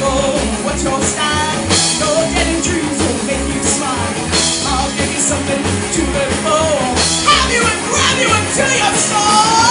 Whoa, what's your style? Your daily dreams will make you smile. I'll give you something to live for. Have you and grab you until you're sore.